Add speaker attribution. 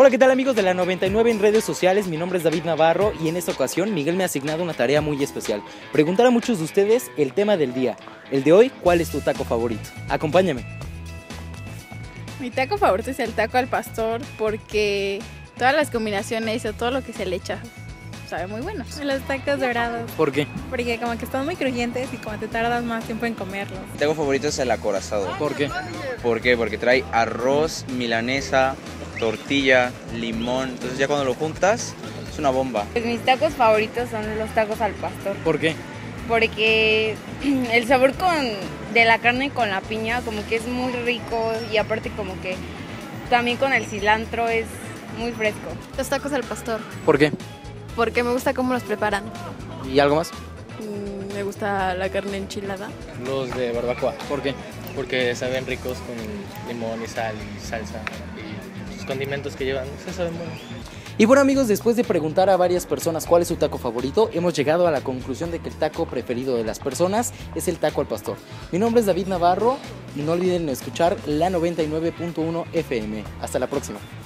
Speaker 1: Hola, ¿qué tal amigos de la 99 en redes sociales? Mi nombre es David Navarro y en esta ocasión Miguel me ha asignado una tarea muy especial. Preguntar a muchos de ustedes el tema del día. El de hoy, ¿cuál es tu taco favorito? Acompáñame.
Speaker 2: Mi taco favorito es el taco al pastor porque todas las combinaciones o todo lo que se le echa sabe muy bueno.
Speaker 3: Los tacos dorados,
Speaker 1: ¿Por qué?
Speaker 3: porque como que están muy crujientes y como te tardas más tiempo en comerlos.
Speaker 4: Mi taco favorito es el acorazado.
Speaker 1: ¿Por qué?
Speaker 4: ¿Por qué? Porque trae arroz, milanesa, tortilla, limón. Entonces ya cuando lo juntas es una bomba.
Speaker 5: Pues mis tacos favoritos son los tacos al pastor,
Speaker 1: ¿Por qué?
Speaker 5: porque el sabor de la carne con la piña como que es muy rico y aparte como que también con el cilantro es muy fresco.
Speaker 6: Los tacos al pastor,
Speaker 1: ¿Por qué?
Speaker 6: porque me gusta cómo los preparan.
Speaker 1: ¿Y algo más?
Speaker 2: Me gusta la carne enchilada.
Speaker 7: Los de barbacoa,
Speaker 1: ¿Por qué?
Speaker 7: porque saben ricos con limón y sal y salsa y sus condimentos que llevan, se saben buenos.
Speaker 1: Y bueno amigos, después de preguntar a varias personas cuál es su taco favorito, hemos llegado a la conclusión de que el taco preferido de las personas es el taco al pastor. Mi nombre es David Navarro y no olviden escuchar la 99.1 FM. Hasta la próxima.